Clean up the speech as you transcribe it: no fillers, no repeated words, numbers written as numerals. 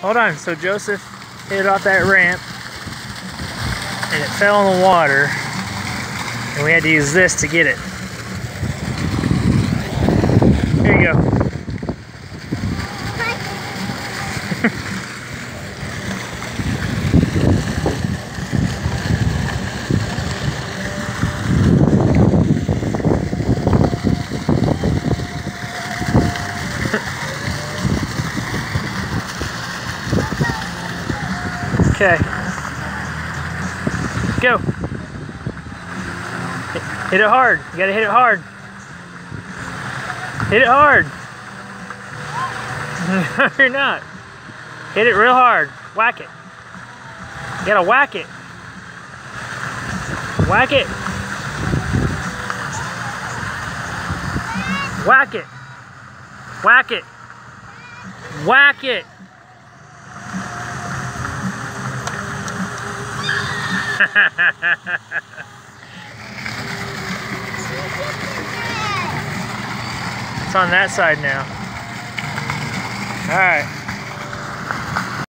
hold on. So Joseph hit it off that ramp, and it fell in the water, and we had to use this to get it. Here you go. Okay. Go. Hit it hard. You gotta hit it hard. Hit it hard. No, you're not. Hit it real hard. Whack it. You gotta whack it. Whack it. Whack it. Whack it. Whack it. It's on that side now. All right.